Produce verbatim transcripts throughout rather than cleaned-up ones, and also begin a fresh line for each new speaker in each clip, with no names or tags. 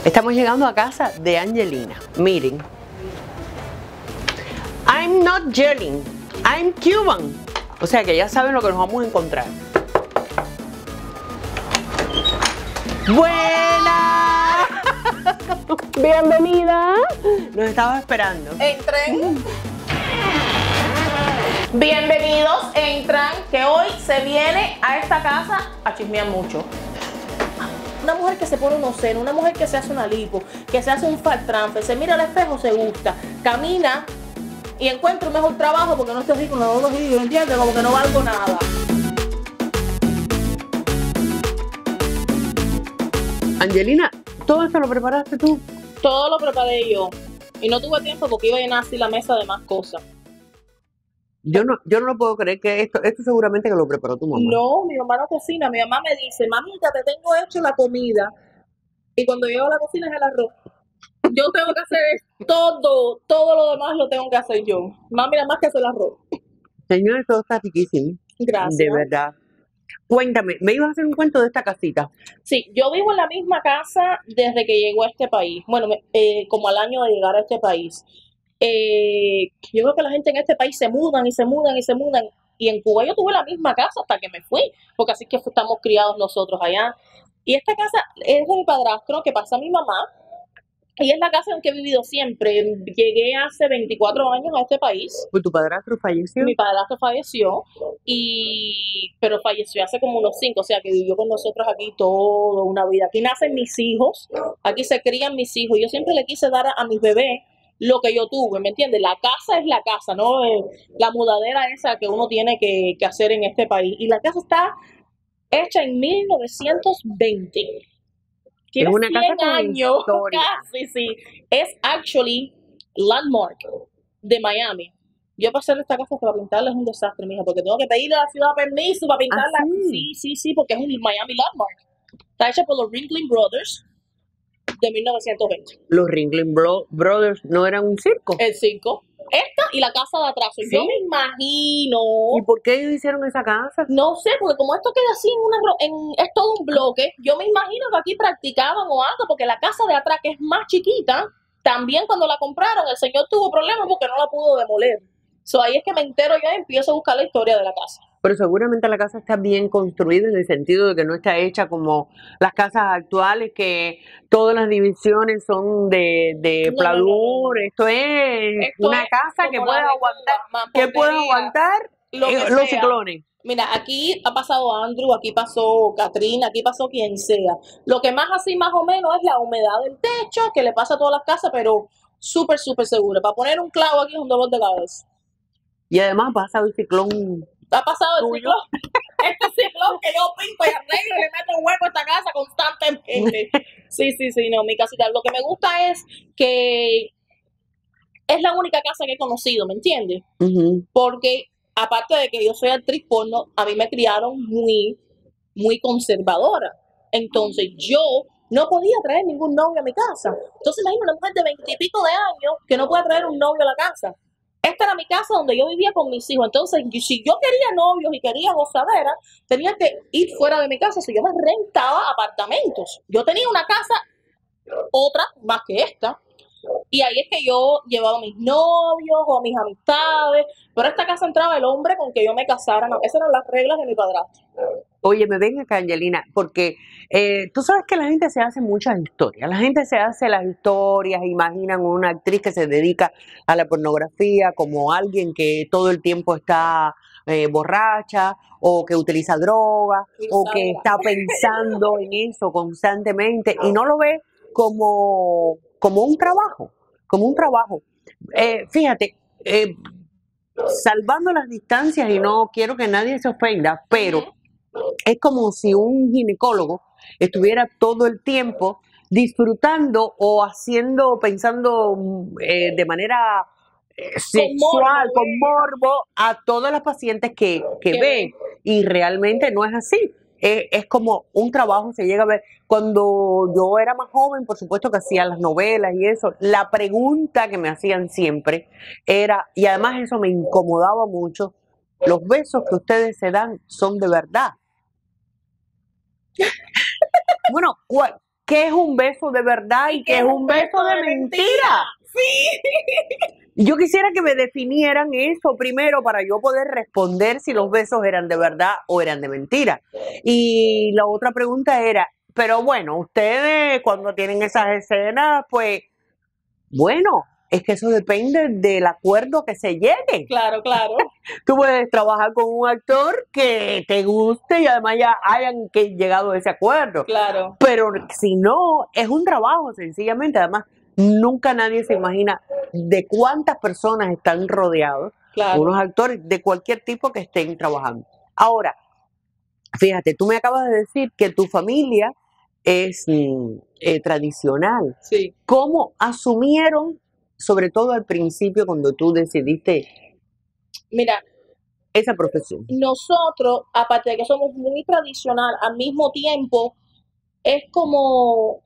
Estamos llegando a casa de Angelina. Miren. I'm not yelling, I'm Cuban. O sea que ya saben lo que nos vamos a encontrar. ¡Buena!
Bienvenida.
Nos estaba esperando.
Entren. Bienvenidos, entran, que hoy se viene a esta casa a chismear mucho. Una mujer que se pone unos senos, una mujer que se hace una lipo, que se hace un fat transfer, se mira al espejo, se gusta, camina y encuentra un mejor trabajo porque no estoy rico, no lo digo, ¿entiendes? Como que no valgo nada.
Angelina, ¿todo esto lo preparaste tú?
Todo lo preparé yo y no tuve tiempo porque iba a llenar así la mesa de más cosas.
Yo no, yo no lo puedo creer que esto, esto seguramente que lo preparó tu mamá.
No, mi mamá no cocina, mi mamá me dice, mamita, te tengo hecho la comida. Y cuando llego a la cocina es el arroz. Yo tengo que hacer todo, todo lo demás lo tengo que hacer yo. Mami, nada más que hacer el arroz.
Señor, todo está riquísimo.
Gracias.
De verdad. Cuéntame, me ibas a hacer un cuento de esta casita.
Sí, yo vivo en la misma casa desde que llegó a este país. Bueno, eh, como al año de llegar a este país. Eh, yo creo que la gente en este país se mudan y se mudan y se mudan. Y en Cuba yo tuve la misma casa hasta que me fui, porque así que estamos criados nosotros allá. Y esta casa es de mi padrastro, que pasa a mi mamá. Y es la casa en que he vivido siempre. Llegué hace veinticuatro años a este país.
¿Pues tu padrastro falleció?
Mi padrastro falleció, y pero falleció hace como unos cinco, o sea que vivió con nosotros aquí toda una vida. Aquí nacen mis hijos, aquí se crían mis hijos. Yo siempre le quise dar a, a mis bebés lo que yo tuve, ¿me entiendes? La casa es la casa, no eh, la mudadera esa que uno tiene que, que hacer en este país. Y la casa está hecha en mil novecientos veinte. Tiene
es una
cien
casa con
años,
historia.
casi, sí. Es actually landmark de Miami. Yo para hacer esta casa para pintarla es un desastre, mija, porque tengo que pedirle a la ciudad permiso para pintarla.
¿Ah, sí?
Sí, sí, sí, porque es un Miami landmark. Está hecha por los Ringling Brothers de mil novecientos veinte.
Los Ringling Bro Brothers no eran un circo.
El cinco. Esta y la casa de atrás.
¿Sí?
Yo me imagino.
¿Y por qué ellos hicieron esa casa?
No sé, porque como esto queda así en una ro- en, es todo un bloque, yo me imagino que aquí practicaban o algo, porque la casa de atrás, que es más chiquita, también cuando la compraron, el señor tuvo problemas porque no la pudo demoler. So, ahí es que me entero yo y empiezo a buscar la historia de la casa.
Pero seguramente la casa está bien construida en el sentido de que no está hecha como las casas actuales, que todas las divisiones son de, de
No,
pladur.
no, no, no.
Esto es
Esto
una
es
casa que
como
puede
la de
aguantar,
Cuba,
que puede
mampostería,
aguantar
lo que
eh, los
sea.
ciclones.
Mira, aquí ha pasado Andrew, aquí pasó Katrina, aquí pasó quien sea. Lo que más así más o menos es la humedad del techo, que le pasa a todas las casas, pero súper, súper segura. Para poner un clavo aquí es un dolor de cabeza.
Y además pasa el ciclón.
Ha pasado el
Tuyo.
ciclón. Este ciclón que yo pinto y arreglo y le meto un hueco a esta casa constantemente. Sí, sí, sí, no, mi casita. Lo que me gusta es que es la única casa que he conocido, ¿me entiendes?
Uh-huh.
Porque aparte de que yo soy actriz porno, a mí me criaron muy, muy conservadora. Entonces yo no podía traer ningún novio a mi casa. Entonces imagino una mujer de veintipico de años que no puede traer un novio a la casa. Esta era mi casa donde yo vivía con mis hijos. Entonces, si yo quería novios y quería gozadera, tenía que ir fuera de mi casa. Si yo me rentaba apartamentos. Yo tenía una casa, otra más que esta. Y ahí es que yo llevaba a mis novios o a mis amistades. Pero a esta casa entraba el hombre con que yo me casara. No, esas eran las reglas de mi padrastro.
Oye, me ven acá, Angelina, porque eh, tú sabes que la gente se hace muchas historias. La gente se hace las historias, imaginan una actriz que se dedica a la pornografía como alguien que todo el tiempo está eh, borracha o que utiliza droga o que está pensando en eso constantemente y no lo ve como, como un trabajo, como un trabajo. Eh, fíjate, eh, salvando las distancias y no quiero que nadie se ofenda, pero es como si un ginecólogo estuviera todo el tiempo disfrutando o haciendo, pensando eh, de manera eh, sexual, con morbo, a todas las pacientes que, que ve. Y realmente no es así. Es, es como un trabajo, se llega a ver. Cuando yo era más joven, por supuesto que hacía las novelas y eso, la pregunta que me hacían siempre era, y además eso me incomodaba mucho, los besos que ustedes se dan son de verdad. Bueno, qué es un beso de verdad y qué es un beso de mentira.
Sí.
Yo quisiera que me definieran eso primero para yo poder responder si los besos eran de verdad o eran de mentira. Y la otra pregunta era, pero bueno, ustedes cuando tienen esas escenas, pues, bueno, es que eso depende del acuerdo que se llegue.
Claro, claro.
Tú puedes trabajar con un actor que te guste y además ya hayan que llegado a ese acuerdo.
Claro.
Pero si no, es un trabajo sencillamente. Además, nunca nadie se imagina de cuántas personas están rodeados,
Claro.
unos actores de cualquier tipo que estén trabajando. Ahora, fíjate, tú me acabas de decir que tu familia es mm, eh, tradicional.
Sí.
¿Cómo asumieron, sobre todo al principio, cuando tú decidiste
Mira,
esa profesión?
nosotros, aparte de que somos muy tradicional, al mismo tiempo, es como,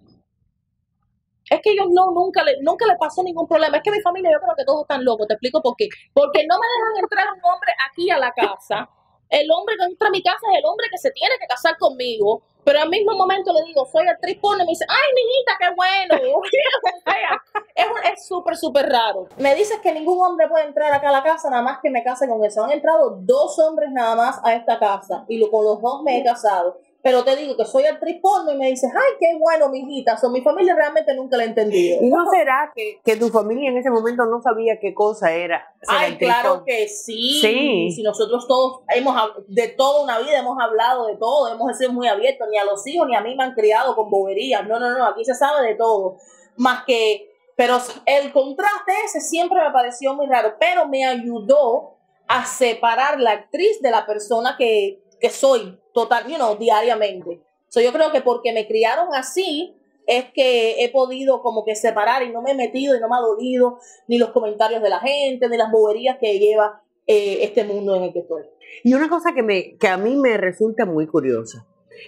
es que ellos no, nunca le, nunca le pasó ningún problema. Es que mi familia, yo creo que todos están locos, te explico por qué. Porque no me dejan entrar un hombre aquí a la casa. El hombre que entra a mi casa es el hombre que se tiene que casar conmigo, pero al mismo momento le digo, soy actriz porno, y me dice, ay, mijita, qué bueno. O sea, es un- es súper, súper raro. Me dices que ningún hombre puede entrar acá a la casa, nada más que me case con él. Se han entrado dos hombres nada más a esta casa, y lo- con los dos me he casado. Pero te digo que soy actriz porno y me dices, ay, qué bueno, mijita. So, mi familia realmente nunca la ha entendido.
¿Y no será que, que tu familia en ese momento no sabía qué cosa era ser
Ay,
actriz
claro
porno?
que sí.
Sí.
Si nosotros todos hemos hab- de toda una vida hemos hablado de todo, hemos sido muy abiertos, ni a los hijos ni a mí me han criado con boberías. No, no, no, aquí se sabe de todo. Más que, pero el contraste ese siempre me pareció muy raro, pero me ayudó a separar la actriz de la persona que, que soy, total, you know, diariamente. So, yo creo que porque me criaron así, es que he podido como que separar y no me he metido y no me ha dolido ni los comentarios de la gente, ni las boberías que lleva eh, este mundo en el que estoy.
Y una cosa que, me, que a mí me resulta muy curiosa,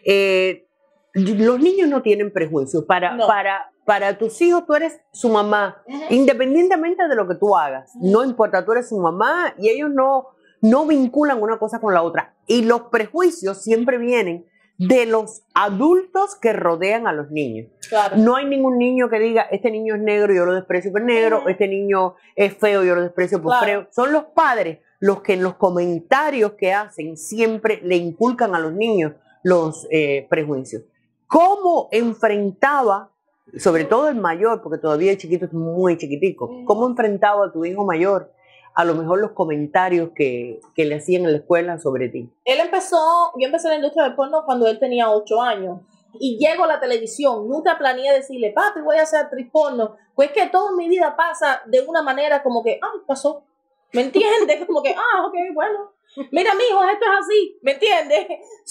eh, los niños no tienen prejuicios. Para,
No.
para, para tus hijos tú eres su mamá,
Ujú.
independientemente de lo que tú hagas. No importa, tú eres su mamá y ellos no, no vinculan una cosa con la otra. Y los prejuicios siempre vienen de los adultos que rodean a los niños.
Claro.
No hay ningún niño que diga, este niño es negro, yo lo desprecio por negro,
Ujú.
este niño es feo, yo lo desprecio por
Claro.
feo. Son los padres los que en los comentarios que hacen siempre le inculcan a los niños los eh, prejuicios. ¿Cómo enfrentaba, sobre todo el mayor, porque todavía el chiquito es muy chiquitico, cómo enfrentaba a tu hijo mayor a lo mejor los comentarios que, que le hacían en la escuela sobre ti?
Él empezó, yo empecé en la industria del porno cuando él tenía ocho años. Y llego a la televisión, nunca planeé decirle, papi, voy a ser actriz porno. Pues que toda mi vida pasa de una manera como que, ah, pasó. ¿Me entiendes? Como que, ah, ok, bueno. Mira, mijo, esto es así. ¿Me entiendes?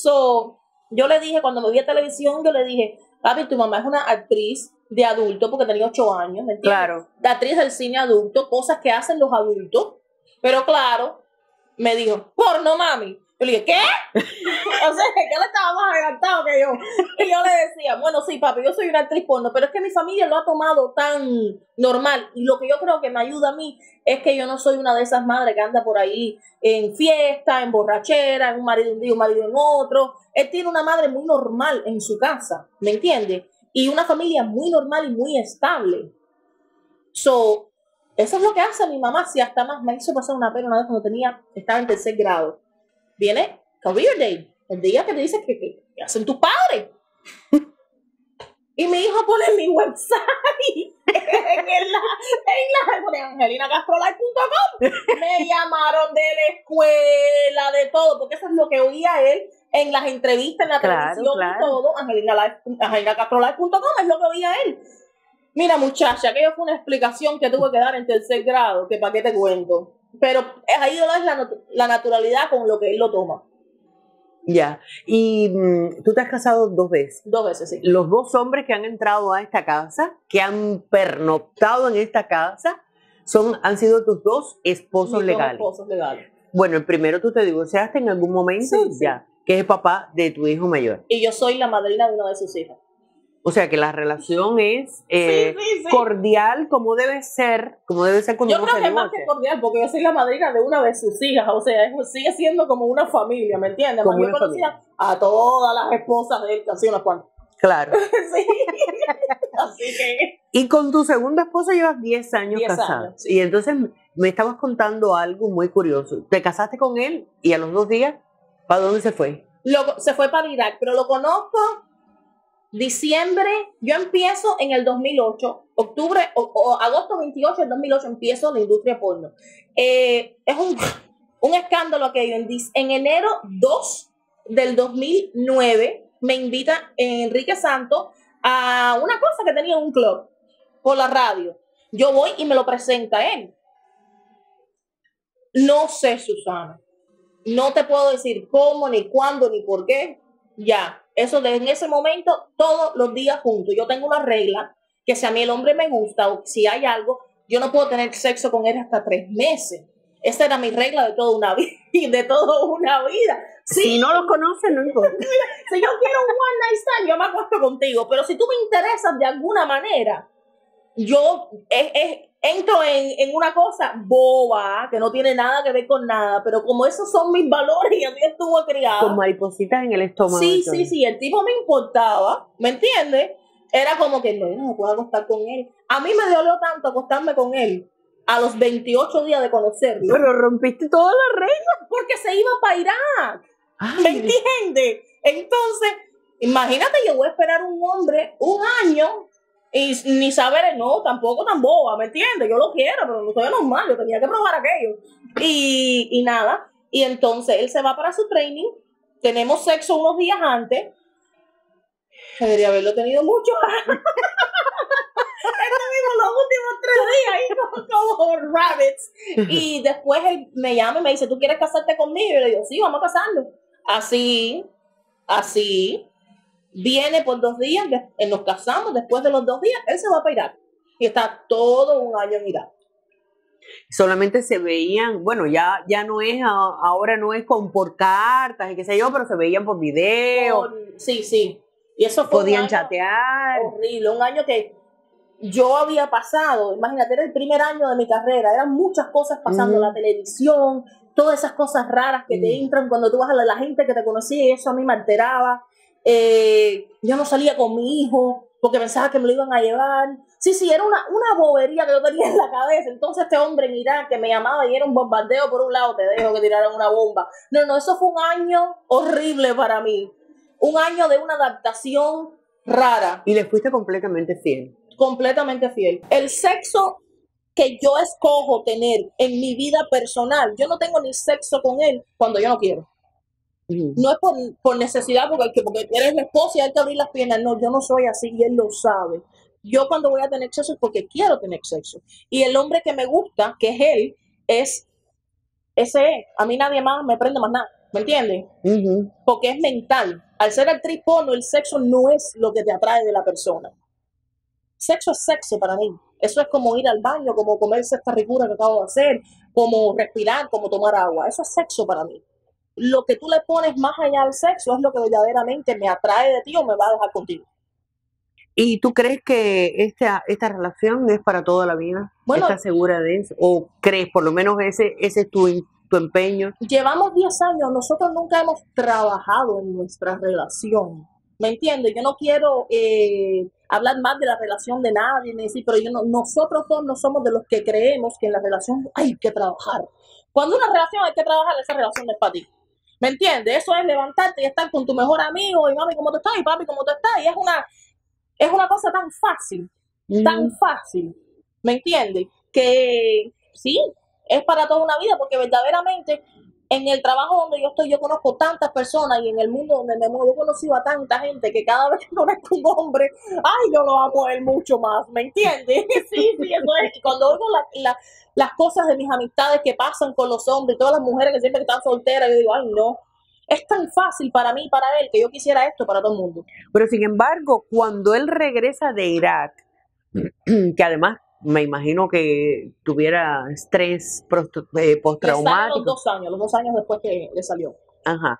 So, yo le dije, cuando me vi a televisión, yo le dije, papi, tu mamá es una actriz de adulto, porque tenía ocho años, ¿me entiendes?
Claro.
De actriz del cine adulto, cosas que hacen los adultos. Pero claro, me dijo, porno, mami. Yo le dije, ¿qué? O sea, que él estaba más adelantado que yo. Y yo le decía, bueno, sí, papi, yo soy una actriz porno, pero es que mi familia lo ha tomado tan normal. Y lo que yo creo que me ayuda a mí es que yo no soy una de esas madres que anda por ahí en fiesta, en borrachera, en un marido un día, un marido en otro. Él tiene una madre muy normal en su casa, ¿me entiendes? Y una familia muy normal y muy estable. So, eso es lo que hace mi mamá. Si hasta más me hizo pasar una pena una vez cuando tenía, estaba en tercer grado. Viene Career Day, el día que te dice que, que, que hacen tus padres. Y mi hijo pone en mi website, en la, en la, pone angelina castrolive punto com. Me llamaron de la escuela, de todo, porque eso es lo que oía él en las entrevistas, en la
Claro,
televisión
claro.
y todo. angelina castrolive punto com es lo que oía él. Mira, muchacha, aquello fue una explicación que tuve que dar en tercer grado, que para qué te cuento. Pero ahí no es la, nat- la naturalidad con lo que él lo toma.
Ya. Y mm, tú te has casado dos veces.
Dos veces, sí.
Los dos hombres que han entrado a esta casa, que han pernoctado en esta casa, son, han sido tus dos esposos
Mis dos
legales.
esposos legales.
Bueno, el primero tú te divorciaste en algún momento,
Sí, sí.
ya, que es el papá de tu hijo mayor.
Y yo soy la madrina de una de sus hijas.
O sea que la relación es eh,
Sí, sí, sí.
cordial, como debe ser, como debe ser cuando
Yo
uno
creo
se
que es más
divorcia.
que cordial, porque yo soy la madrina de una de sus hijas. O sea, es- sigue siendo como una familia, ¿me entiendes?
Como
Yo
una
conocía a todas las esposas de él, que han sido unas cuantas.
Claro.
Sí. Así que...
Y con tu segunda esposa llevas diez años
diez
casada.
años, sí.
Y entonces me estabas contando algo muy curioso. Te casaste con él y a los dos días, ¿para dónde se fue?
Lo, se fue para Irak, pero lo conozco diciembre, yo empiezo en el dos mil ocho, octubre o, o agosto veintiocho del dos mil ocho empiezo la industria porno. Eh, es un, un escándalo aquello. En, en enero dos del dos mil nueve me invita Enrique Santos a una cosa que tenía en un club por la radio. Yo voy y me lo presenta él. No sé, Susana. No te puedo decir cómo, ni cuándo, ni por qué. Ya, eso de en ese momento, todos los días juntos. Yo tengo una regla, que si a mí el hombre me gusta o si hay algo, yo no puedo tener sexo con él hasta tres meses. Esa era mi regla de toda una vida. De toda una vida. Sí,
si no lo conoces, no importa.
Si yo quiero un one night stand, yo me acuesto contigo. Pero si tú me interesas de alguna manera, yo es, es, entro en, en una cosa boba, que no tiene nada que ver con nada, pero como esos son mis valores y a mí estuvo criada.
Con maripositas en el estómago.
Sí, sí, sí, el tipo me importaba, ¿me entiendes? Era como que no, no puedo acostar con él. A mí me dolió tanto acostarme con él a los veintiocho días de conocerlo.
Pero rompiste todas las reglas.
Porque se iba para Irak.
Ay.
¿Me entiendes? Entonces, imagínate, yo voy a esperar un hombre un año y ni saber, no, tampoco tan boba, ¿me entiendes? Yo lo quiero, pero no soy normal, yo tenía que probar aquello. Y, y nada, y entonces él se va para su training, tenemos sexo unos días antes, debería haberlo tenido mucho antes. Estuvimos los últimos tres días ahí como, como rabbits. Y después él me llama y me dice, ¿tú quieres casarte conmigo? Y yo le digo, sí, vamos a casarnos. Así, así. Viene por dos días, nos casamos, después de los dos días, él se va para Irak. Y está todo un año en Irak.
Solamente se veían, bueno, ya, ya no es, ahora no es con por cartas y qué sé yo, pero se veían por video.
Por, sí, sí. Y eso fue
podían
un año
chatear.
horrible, un año que yo había pasado, imagínate, era el primer año de mi carrera, eran muchas cosas pasando, mm. la televisión, todas esas cosas raras que mm. te entran cuando tú vas a la, la gente que te conocía, y eso a mí me alteraba. Eh, yo no salía con mi hijo porque pensaba que me lo iban a llevar. Sí, sí, era una, una bobería que yo tenía en la cabeza. Entonces este hombre en Irak que me llamaba y era un bombardeo por un lado, te dejo que tiraran una bomba. No, no, eso fue un año horrible para mí. Un año de una adaptación rara.
Y le fuiste completamente fiel.
Completamente fiel. El sexo que yo escojo tener en mi vida personal, yo no tengo ni sexo con él cuando yo no quiero. Uh-huh. No es por, por necesidad, porque, porque eres mi esposa y hay que abrir las piernas. No, yo no soy así y él lo sabe. Yo cuando voy a tener sexo es porque quiero tener sexo. Y el hombre que me gusta, que es él, es ese es. A mí nadie más me prende más nada. ¿Me entiendes? Uh-huh. Porque es mental. Al ser actriz porno, el sexo no es lo que te atrae de la persona. Sexo es sexo para mí. Eso es como ir al baño, como comerse esta ricura que acabo de hacer, como respirar, como tomar agua. Eso es sexo para mí. Lo que tú le pones más allá al sexo es lo que verdaderamente me atrae de ti o me va a dejar contigo.
¿Y tú crees que esta, esta relación es para toda la vida? Bueno, ¿estás segura de eso? ¿O crees, por lo menos ese, ese es tu, tu empeño?
Llevamos diez años, nosotros nunca hemos trabajado en nuestra relación. ¿Me entiendes? Yo no quiero eh, hablar más de la relación de nadie, ni decir, pero yo no, nosotros dos no somos de los que creemos que en la relación hay que trabajar. Cuando una relación hay que trabajar, esa relación no es para ti. ¿Me entiendes? Eso es levantarte y estar con tu mejor amigo y mami, ¿cómo te estás? Y papi, ¿cómo te estás? Y es una, es una cosa tan fácil, mm. tan fácil, ¿me entiendes? Que sí, es para toda una vida, porque verdaderamente en el trabajo donde yo estoy, yo conozco tantas personas y en el mundo donde me muevo, yo he conocido a tanta gente que cada vez que conozco un hombre, ay, yo lo amo a él mucho más, ¿me entiendes? Sí, sí, eso es. Y cuando oigo la, la, las cosas de mis amistades que pasan con los hombres y todas las mujeres que siempre están solteras, yo digo, ay, no. Es tan fácil para mí y para él que yo quisiera esto para todo el mundo.
Pero sin embargo, cuando él regresa de Irak, que además me imagino que tuviera estrés eh, postraumático.
Los dos años, los dos años después que le salió.
Ajá.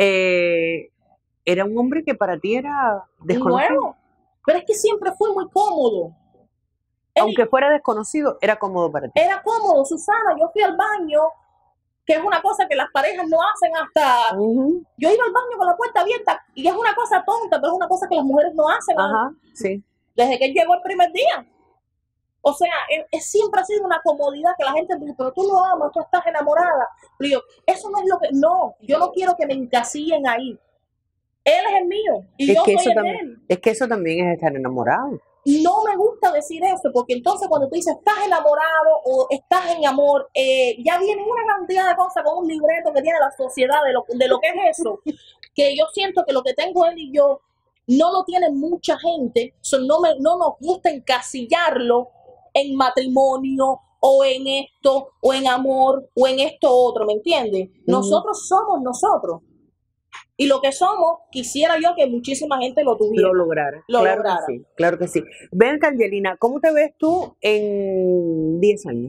Eh, era un hombre que para ti era desconocido.
Nuevo, pero es que siempre fue muy cómodo.
Aunque él, fuera desconocido, era cómodo para ti.
Era cómodo, Susana. Yo fui al baño que es una cosa que las parejas no hacen hasta...
Ujú.
Yo iba al baño con la puerta abierta y es una cosa tonta, pero es una cosa que las mujeres no hacen
Ajá, sí.
desde que él llegó el primer día. O sea, es, es siempre ha sido una comodidad que la gente dice, pero tú lo amas, tú estás enamorada. Pero yo, eso no es lo que... No, yo no quiero que me encasillen ahí. Él es el mío y
Es
yo
que,
soy
eso
el de
también,
él.
es que eso también es estar enamorado.
No me gusta decir eso, porque entonces cuando tú dices estás enamorado o estás en amor, eh, ya viene una cantidad de cosas con un libreto que tiene la sociedad de lo, de lo que es eso, que yo siento que lo que tengo él y yo no lo tiene mucha gente, so no, me, no nos gusta encasillarlo en matrimonio o en esto, o en amor, o en esto otro, ¿me entiendes? Nosotros somos nosotros. Y lo que somos, quisiera yo que muchísima gente lo tuviera.
Lo lograra.
Lo
claro
lograra.
que sí, claro que sí. Ven, Angelina, ¿cómo te ves tú en diez años?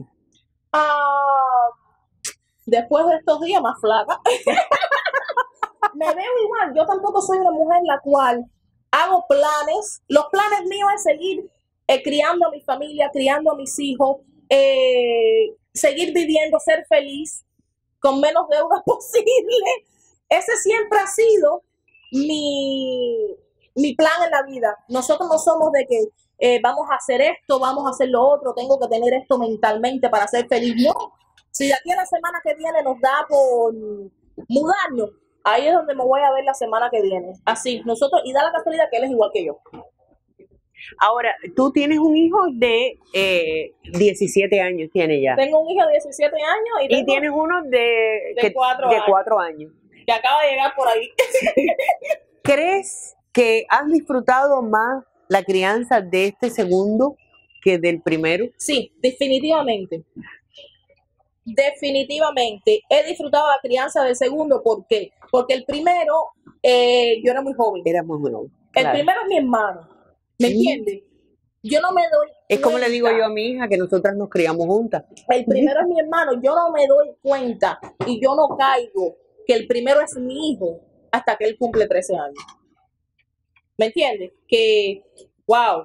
Ah, después de estos días más flaca. Me veo igual. Yo tampoco soy una mujer la cual hago planes. Los planes míos es seguir eh, criando a mi familia, criando a mis hijos, eh, seguir viviendo, ser feliz, con menos deudas posible. Ese siempre ha sido mi, mi plan en la vida. Nosotros no somos de que eh, vamos a hacer esto, vamos a hacer lo otro, tengo que tener esto mentalmente para ser feliz. No. Si de aquí a la semana que viene nos da por mudarnos, ahí es donde me voy a ver la semana que viene. Así, nosotros, y da la casualidad que él es igual que yo.
Ahora, tú tienes un hijo de eh, diecisiete años, tiene ya.
Tengo un hijo de diecisiete años y, tengo
Y tienes uno de,
de
que-
cuatro
de
años.
cuatro años.
que acaba de llegar por ahí.
¿Crees que has disfrutado más la crianza de este segundo que del primero?
Sí, definitivamente. Definitivamente. He disfrutado la crianza del segundo. ¿Por qué? Porque el primero, eh, yo era muy joven.
Era muy joven.
El
claro.
primero es mi hermano. ¿Me
Mm.
entiendes? Yo no me doy
Es como le digo
cuenta.
yo a mi hija, que nosotras nos criamos juntas.
El primero es mi hermano. Yo no me doy cuenta y yo no caigo que el primero es mi hijo hasta que él cumple trece años. ¿Me entiendes? Que, wow.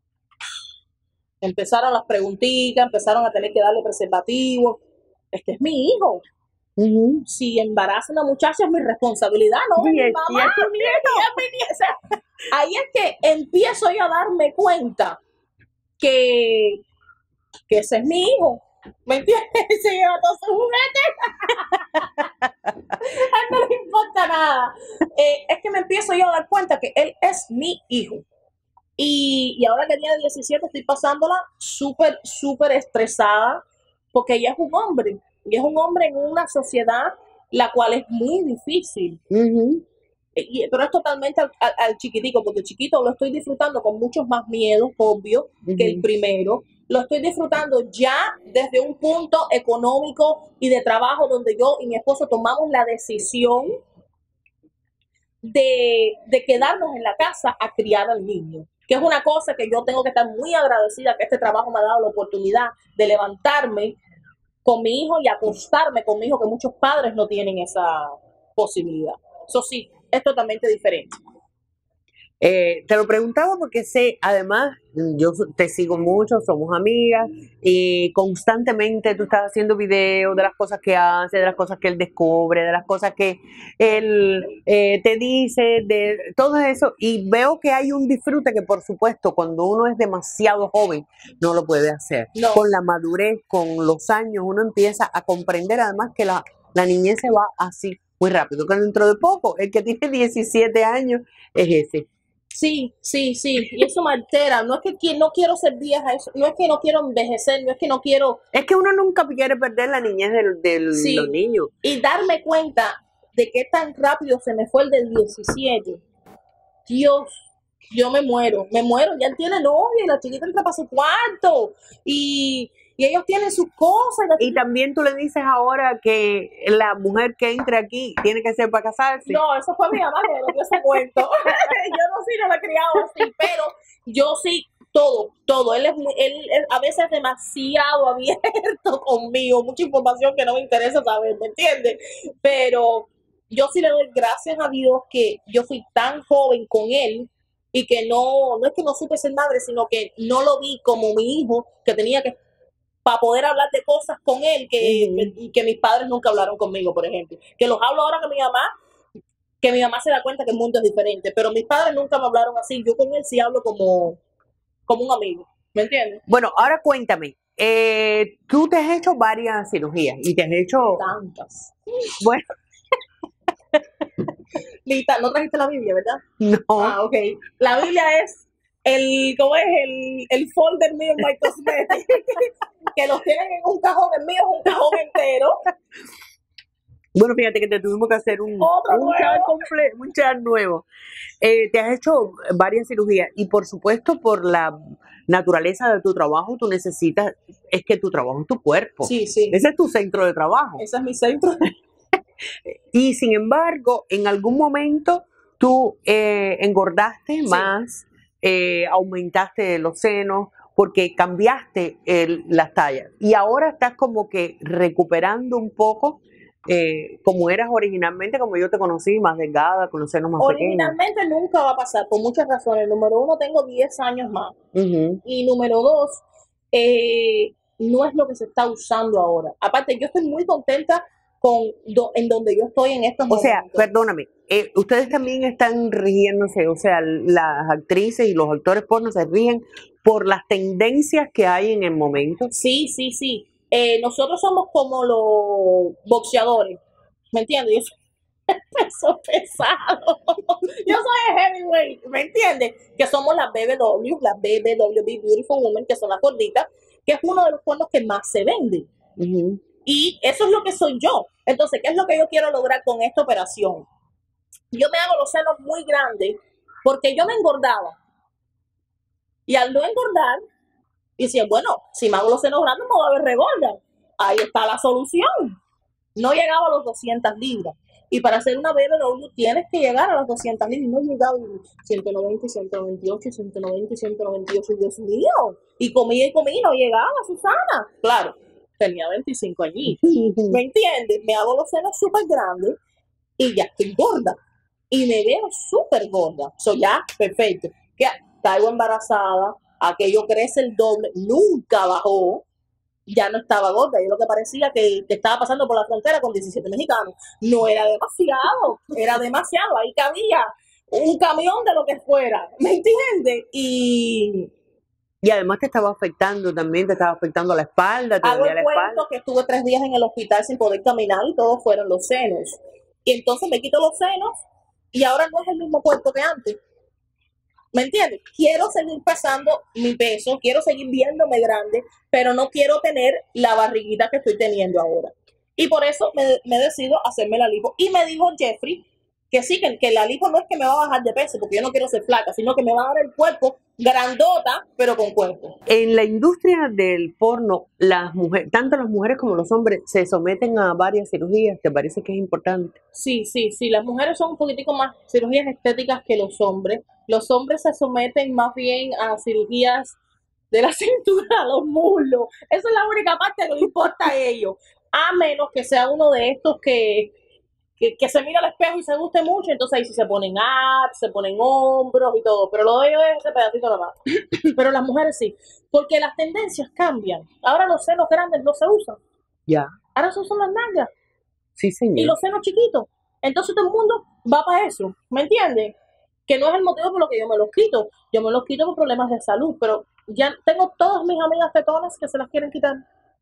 Empezaron las preguntitas, empezaron a tener que darle preservativo. Este es mi hijo.
Ujú.
Si embaraza a una muchacha es mi responsabilidad, no es
Y
mi
es-
mamá.
y es tu
ni es mi nie- o sea, ahí es que empiezo yo a darme cuenta que, que ese es mi hijo. ¿Me entiendes? Se lleva todos sus juguetes. A él no le importa nada. Eh, es que me empiezo yo a dar cuenta que él es mi hijo. Y, y ahora que tiene diecisiete estoy pasándola súper, súper estresada porque ella es un hombre. Y es un hombre en una sociedad la cual es muy difícil.
Ujú.
Y- pero es totalmente al, al- al chiquitico, porque el chiquito lo estoy disfrutando con muchos más miedos, obvio, que el
Ujú.
primero. Lo estoy disfrutando ya desde un punto económico y de trabajo donde yo y mi esposo tomamos la decisión de, de quedarnos en la casa a criar al niño, que es una cosa que yo tengo que estar muy agradecida que este trabajo me ha dado la oportunidad de levantarme con mi hijo y acostarme con mi hijo, que muchos padres no tienen esa posibilidad. Eso sí, es totalmente diferente.
Eh, te lo preguntaba porque sé, además, yo te sigo mucho, somos amigas y constantemente tú estás haciendo videos de las cosas que hace, de las cosas que él descubre, de las cosas que él eh, te dice, de todo eso, y veo que hay un disfrute que por supuesto cuando uno es demasiado joven no lo puede hacer.
No.
Con la madurez, con los años, uno empieza a comprender además que la, la niñez se va así muy rápido, que dentro de poco el que tiene diecisiete años es ese.
Sí, sí, sí, y eso me altera. No es que qui- no quiero ser vieja, eso- no es que no quiero envejecer, no es que no quiero...
Es que uno nunca quiere perder la niñez de, de
Sí.
los niños.
Y darme cuenta de qué tan rápido se me fue el del diecisiete. Dios, yo me muero, me muero. Ya él tiene novia y la chiquita entra para su cuarto. Y, y ellos tienen sus cosas. y la
Y también tú le dices ahora que la mujer que entre aquí tiene que ser para casarse.
No, eso fue mi mamá que me lo dio ese cuento. Yo no sí no la he criado así, pero yo sí, todo, todo. Él es, muy- él es a veces demasiado abierto conmigo, mucha información que no me interesa saber, ¿me entiendes? Pero yo sí le doy gracias a Dios que yo fui tan joven con él y que no, no es que no supe ser madre, sino que no lo vi como mi hijo, que tenía que para poder hablar de cosas con él que,
Ujú.
que, que mis padres nunca hablaron conmigo, por ejemplo. Que los hablo ahora con mi mamá, que mi mamá se da cuenta que el mundo es diferente, pero mis padres nunca me hablaron así. Yo con él sí hablo como, como un amigo, ¿me entiendes?
Bueno, ahora cuéntame, eh, tú te has hecho varias cirugías y te has hecho,
Tantas.
bueno,
Lita, no trajiste la Biblia, ¿verdad?
no,
Ah, ok. La Biblia es el, ¿cómo es? El, el folder mío en My Cosmetics. Que los tienen en un cajón, el mío es un cajón entero.
bueno, fíjate que te tuvimos que hacer un,
Otro
un chat
nuevo.
comple- un chat nuevo. Eh, te has hecho varias cirugías y por supuesto por la naturaleza de tu trabajo, tú necesitas, es que tu trabajo es tu cuerpo.
Sí, sí.
Ese es tu centro de trabajo.
Ese es mi centro.
Y sin embargo, en algún momento tú eh, engordaste
Sí.
más, eh, aumentaste los senos, porque cambiaste el- las tallas. Y ahora estás como que recuperando un poco eh, como eras originalmente, como yo te conocí, más delgada, con los senos más pequeños.
Originalmente nunca va a pasar, por muchas razones. Número uno, tengo diez años más.
Ujú.
Y número dos, eh, no es lo que se está usando ahora. Aparte, yo estoy muy contenta con do- en donde yo estoy en estos
O sea,
momentos.
perdóname, eh, ustedes también están rigiéndose, o sea, las actrices y los actores porno se rigen por las tendencias que hay en el momento.
Sí, sí, sí. Eh, nosotros somos como los boxeadores, ¿me entiendes? Yo soy peso pesado. Yo soy heavyweight, ¿me entiendes? Que somos las B B W, las B B W Beautiful Women, que son las gorditas, que es uno de los pornos que más se vende.
Ujú.
Y eso es lo que soy yo. Entonces, ¿qué es lo que yo quiero lograr con esta operación? Yo me hago los senos muy grandes porque yo me engordaba. Y al no engordar, decía, bueno, si me hago los senos grandes me voy a ver regorda. Ahí está la solución. No llegaba a los doscientas libras. Y para hacer una B B W tienes que llegar a las doscientas libras. Y no llegaba a ciento noventa, ciento noventa y ocho, ciento noventa y ciento noventa y ocho. Dios mío. Y comía y comía y no llegaba, Susana. Claro, tenía veinticinco añitos. ¿Me entiendes? Me hago los senos súper grandes y ya estoy gorda. Y me veo súper gorda. Soy ya perfecto. Que caigo embarazada, aquello crece el doble, nunca bajó. Ya no estaba gorda, yo lo que parecía que, que estaba pasando por la frontera con diecisiete mexicanos. No era demasiado, era demasiado, ahí cabía un camión de lo que fuera, ¿me entiendes? Y
Y además te estaba afectando también, te estaba afectando la espalda, te
hago
dolía
el
la espalda.
cuento que estuve tres días en el hospital sin poder caminar y todos fueron los senos. Y entonces me quito los senos y ahora no es el mismo cuerpo que antes. ¿Me entiendes? Quiero seguir pesando mi peso, quiero seguir viéndome grande, pero no quiero tener la barriguita que estoy teniendo ahora. Y por eso me, me decido hacerme la lipo. Y me dijo Jeffrey que sí, que, que la lipo no es que me va a bajar de peso, porque yo no quiero ser flaca, sino que me va a dar el cuerpo grandota, pero con cuerpo.
En la industria del porno, las mujeres, tanto las mujeres como los hombres se someten a varias cirugías. ¿Te parece que es importante?
Sí, sí, sí, las mujeres son un poquitico más cirugías estéticas que los hombres. Los hombres se someten más bien a cirugías de la cintura a los muslos. Esa es la única parte que le importa a ellos. A menos que sea uno de estos que, que, que se mira al espejo y se guste mucho, entonces ahí sí se ponen abs, se ponen hombros y todo. Pero lo de ellos es ese pedacito nomás. Pero las mujeres sí, porque las tendencias cambian. Ahora los senos grandes no se usan.
Ya,
Ahora se usan las nalgas
sí,
y
señor.
los senos chiquitos. Entonces todo el mundo va para eso, ¿me entiendes? Que no es el motivo por lo que yo me los quito. Yo me los quito por problemas de salud, pero ya tengo todas mis amigas tetonas que se las quieren quitar.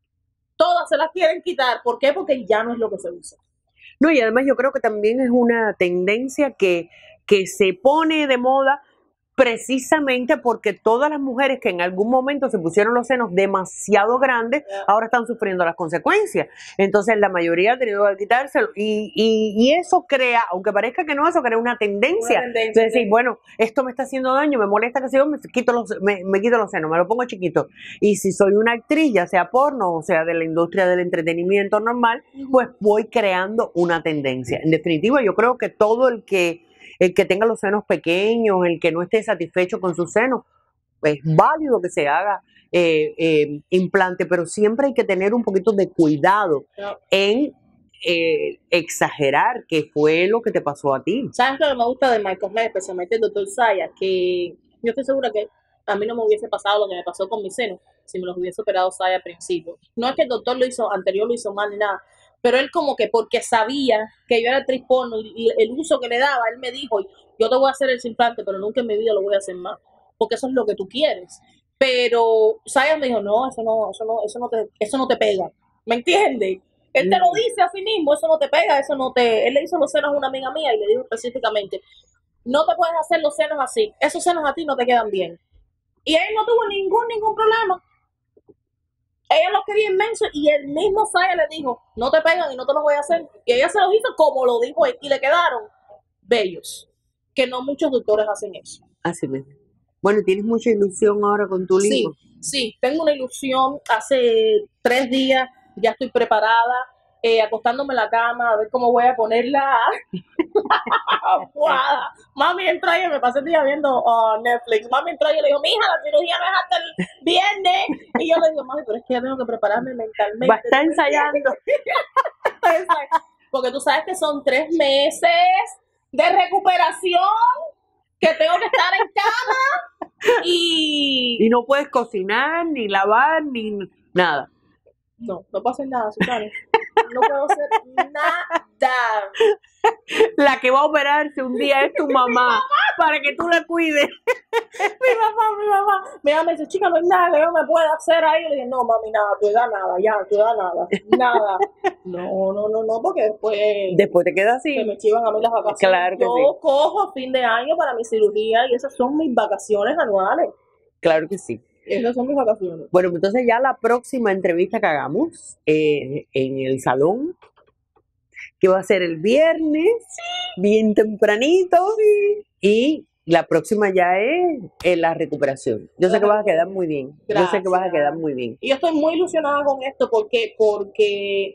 Todas se las quieren quitar. ¿Por qué? Porque ya no es lo que se usa.
No, y además yo creo que también es una tendencia que, que se pone de moda precisamente porque todas las mujeres que en algún momento se pusieron los senos demasiado grandes, ahora están sufriendo las consecuencias. Entonces la mayoría ha tenido que quitárselo y, y, y eso crea, aunque parezca que no, eso crea una tendencia.
Una tendencia,
de decir,
sí.
bueno, esto me está haciendo daño, me molesta que si yo me quito los, me, me quito los senos, me lo pongo chiquito. Y si soy una actriz, ya sea porno o sea de la industria del entretenimiento normal, pues voy creando una tendencia. En definitiva, yo creo que todo el que el que tenga los senos pequeños, el que no esté satisfecho con sus senos, es válido que se haga eh, eh, implante, pero siempre hay que tener un poquito de cuidado
No.
en eh, exagerar qué fue lo que te pasó a ti.
¿Sabes lo que me gusta de My Cosmetics, especialmente el doctor Saya? Que yo estoy segura que a mí no me hubiese pasado lo que me pasó con mis senos si me los hubiese operado Saya al principio. No es que el doctor lo hizo anterior, lo hizo mal ni nada, pero él como que porque sabía que yo era actriz porno y el uso que le daba, él me dijo, yo te voy a hacer el implante, pero nunca en mi vida lo voy a hacer más, porque eso es lo que tú quieres. Pero Saya me dijo, no, eso no, eso no, eso no te, eso no te pega. ¿Me entiendes? Él te lo dice a sí mismo, eso no te pega, eso no te... Él le hizo los senos a una amiga mía y le dijo específicamente, no te puedes hacer los senos así, esos senos a ti no te quedan bien. Y él no tuvo ningún, ningún problema. Ella los quería inmenso y el mismo Saya le dijo, no te pegan y no te los voy a hacer. Y ella se los hizo como lo dijo él y le quedaron bellos. Que no muchos doctores hacen eso.
Así mismo. Bueno, ¿tienes mucha ilusión ahora con tu libro?
Sí, sí, tengo una ilusión. Hace tres días ya estoy preparada, eh, acostándome en la cama a ver cómo voy a ponerla. Mami entró ayer, me pasé el día viendo uh, Netflix. Mami entró ayer y le dijo, mija, la cirugía no es hasta el viernes. Y yo le digo, mami, pero es que ya tengo que prepararme mentalmente.
Va a estar ensayando.
Porque tú sabes que son tres meses de recuperación, que tengo que estar en cama y...
Y no puedes cocinar, ni lavar, ni nada.
No, no puedo hacer nada, Susana. No puedo hacer nada.
La que va a operarse un día es tu mamá,
mi mamá,
para que tú la cuides.
Mi mamá, mi mamá. Mi mamá me dice, chica, no hay nada que yo me pueda hacer ahí. Y le dije, no, mami, nada, tu edad nada, ya, tu edad nada, nada. No, no, no, no, porque después...
Después te quedas así.
Se me chivan a mí las vacaciones.
Claro que
yo
sí.
cojo fin de año para mi cirugía y esas son mis vacaciones anuales.
Claro que sí.
Esas son mis vacaciones.
Bueno, entonces ya la próxima entrevista que hagamos eh, en el salón, que va a ser el viernes, sí, bien tempranito, sí, y la próxima ya es eh, la recuperación. Yo sé que vas a quedar muy bien. Gracias. Yo sé que vas a quedar muy bien.
Y yo estoy muy ilusionada con esto porque, porque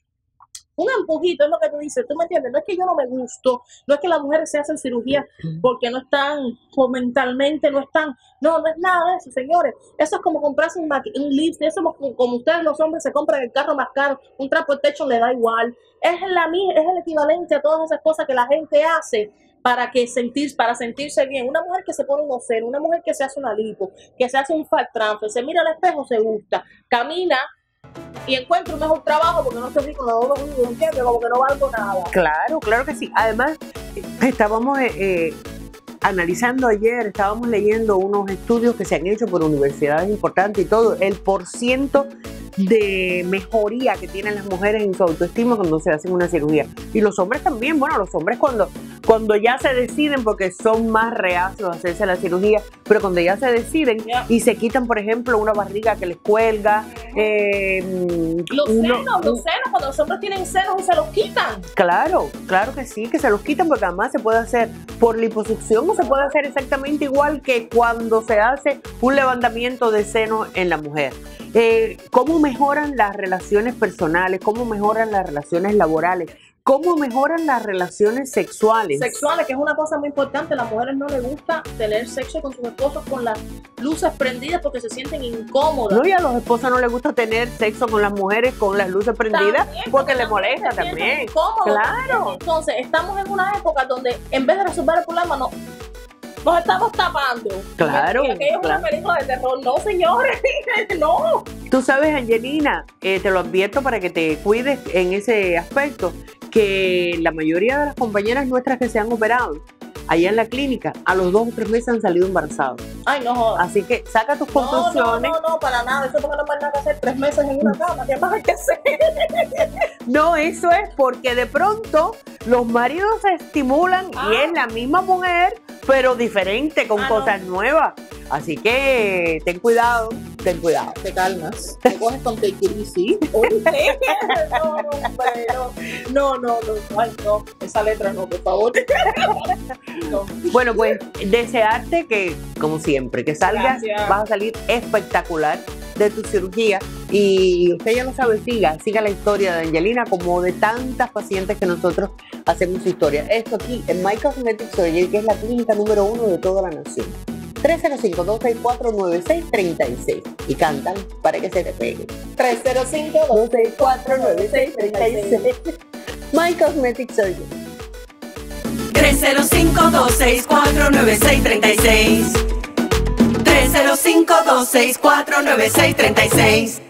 un empujito es lo que tú dices, ¿tú me entiendes? No es que yo no me gusto, no es que las mujeres se hacen cirugía porque no están, o mentalmente no están, no, no es nada de eso, señores. Eso es como comprarse un, un lipstick, eso es como, como ustedes los hombres se compran el carro más caro, un trapo de techo le da igual. Es, la, es el equivalente a todas esas cosas que la gente hace para que sentir, para sentirse bien. Una mujer que se pone unos senos, una mujer que se hace una lipo, que se hace un fat transfer, se mira al espejo, se gusta, camina y encuentro un mejor trabajo porque no estoy rico, no lo entiendo, como que no valgo nada.
Claro, claro que sí. Además, estábamos eh, eh, analizando ayer, estábamos leyendo unos estudios que se han hecho por universidades importantes y todo, el porciento de mejoría que tienen las mujeres en su autoestima cuando se hacen una cirugía. Y los hombres también, bueno, los hombres cuando, cuando ya se deciden, porque son más reacios a hacerse la cirugía, pero cuando ya se deciden yeah. y se quitan, por ejemplo, una barriga que les cuelga. Eh,
los
uno,
senos, los senos, cuando los hombres tienen senos y se los quitan.
Claro, claro que sí, que se los quitan porque además se puede hacer por liposucción o se puede hacer exactamente igual que cuando se hace un levantamiento de seno en la mujer. Eh, ¿Cómo mejoran las relaciones personales? ¿Cómo mejoran las relaciones laborales? ¿Cómo mejoran las relaciones sexuales?
Sexuales, que es una cosa muy importante. A las mujeres no les gusta tener sexo con sus esposos con las luces prendidas porque se sienten incómodas.
No, y a los esposos no les gusta tener sexo con las mujeres con las luces prendidas también, porque, porque les molesta también.
Incómodo,
claro.
Entonces, estamos en una época donde en vez de resolver el problema, no... nos estamos tapando.
Claro.
Y aquello
claro.
es una película de terror. No, señores, no.
Tú sabes, Angelina, eh, te lo advierto para que te cuides en ese aspecto, que la mayoría de las compañeras nuestras que se han operado allá en la clínica, a los dos o tres meses han salido embarazados.
Ay, no jodas.
Así que saca tus conclusiones.
No, no, no, no, para nada. Eso porque no hay nada que hacer tres meses en una cama. ¿Qué más hay que hacer?
No, eso es porque de pronto los maridos se estimulan ah. y es la misma mujer, pero diferente, con ah, cosas no. nuevas. Así que ten cuidado, ten cuidado.
Te calmas. Te coges con take it easy. No, pero no, no, no. Ay, no. Esa letra no, por favor. No.
Bueno, pues desearte que, como siempre, que salgas,
Gracias.
Vas a salir espectacular de tu cirugía y usted ya lo sabe, siga, siga la historia de Angelina como de tantas pacientes que nosotros hacemos historia. Esto aquí en My Cosmetic Surgery, que es la clínica número uno de toda la nación. tres cero cinco, dos seis cuatro, nueve seis tres seis y cantan para que se te pegue.
tres cero cinco, dos seis cuatro, nueve seis tres seis.
My Cosmetic Surgery.
tres cero cinco, dos seis cuatro, nueve seis tres seis. tres cero cinco, dos seis cuatro, nueve seis tres seis.